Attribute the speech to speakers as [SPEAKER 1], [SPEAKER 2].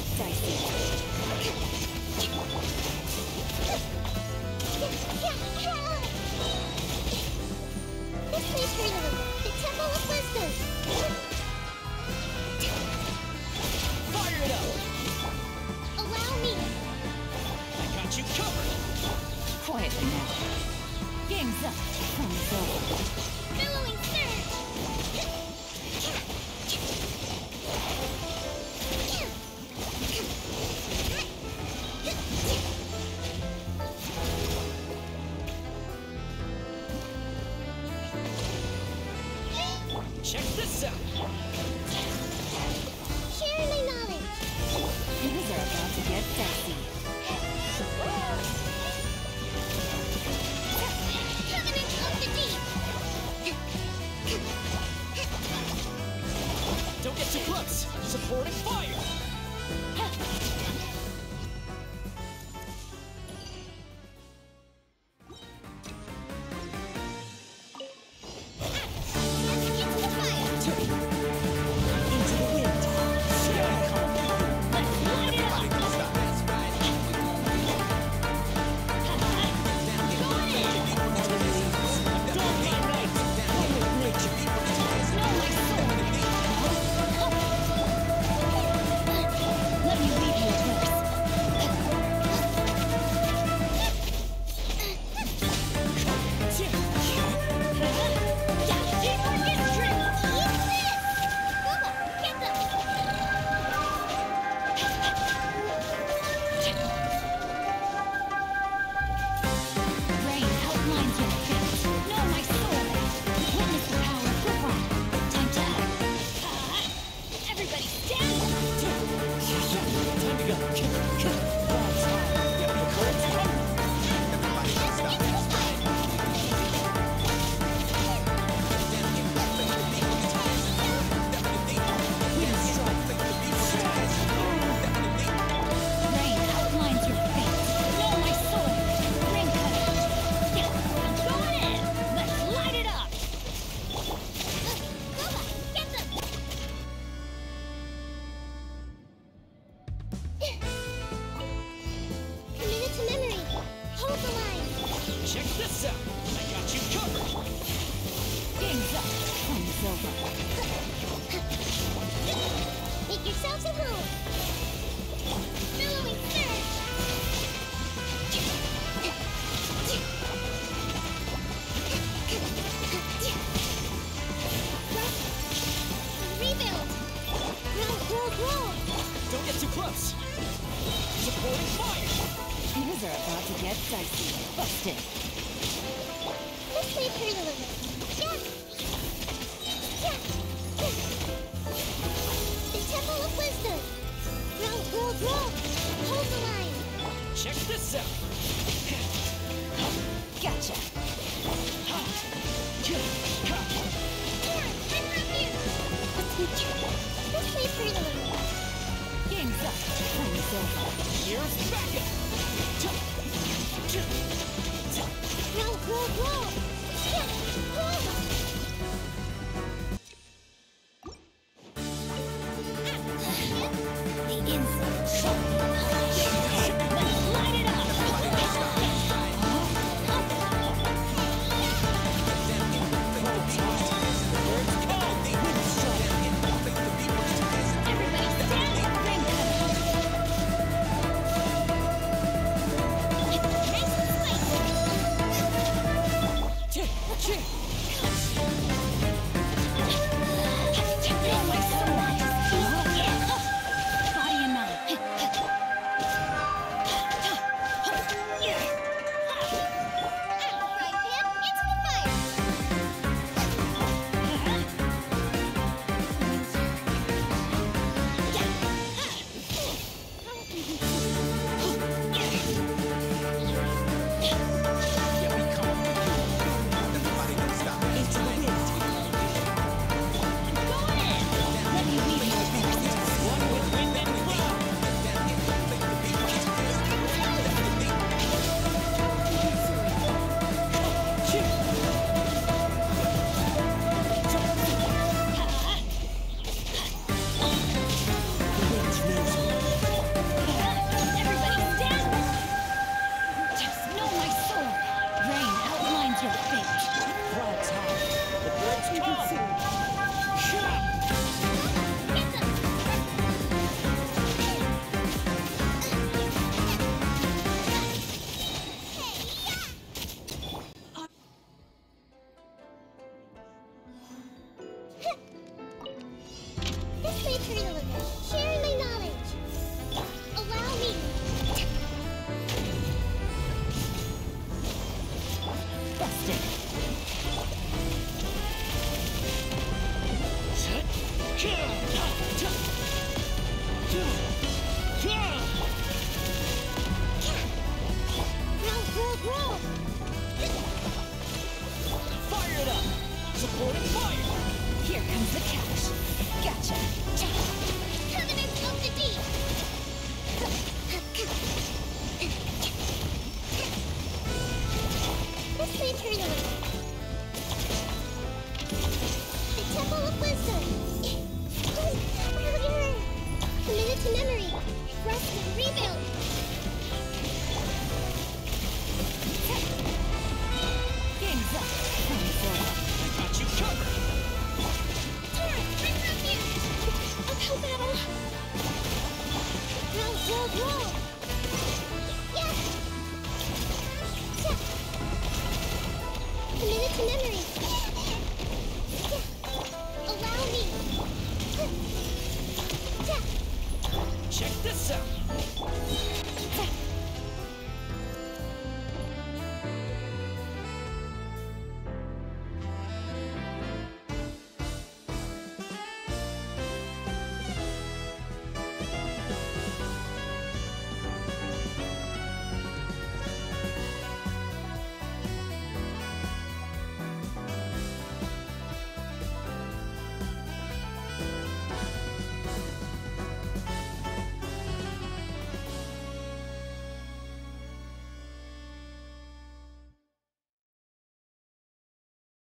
[SPEAKER 1] get dicey.
[SPEAKER 2] This place for you, the Temple of Wisdom.
[SPEAKER 3] Fire it up!
[SPEAKER 2] Allow me.
[SPEAKER 3] I got you covered!
[SPEAKER 1] Quietly now. Game's up. Time's over.
[SPEAKER 2] Billowing surge.
[SPEAKER 3] Check this out!
[SPEAKER 2] Share my knowledge.
[SPEAKER 1] Things are about to get dicey.
[SPEAKER 2] Covenant of the Deep.
[SPEAKER 3] Don't get too close! Supporting fire! Check this out! I got you covered!
[SPEAKER 1] Game's up. Time's over.
[SPEAKER 2] Make yourselves at home. Billowing surge. Rebuild. Roll.
[SPEAKER 3] Don't get too close! Supporting fire!
[SPEAKER 1] Things are about to get dicey. Busted.
[SPEAKER 2] Let's play pretty a little. The Temple of Wisdom. Roll. Hold the line.
[SPEAKER 3] Check this out!
[SPEAKER 1] Gotcha.
[SPEAKER 2] Let's play pretty a little.
[SPEAKER 1] Game's up. Time's over.
[SPEAKER 3] Here's backup!
[SPEAKER 2] Roll.
[SPEAKER 1] The inside shot. Let's light it up. Everybody stand up, ring
[SPEAKER 3] Check!
[SPEAKER 2] Draw, draw. Yeah. Committed to memory. Allow me.
[SPEAKER 3] Check this out.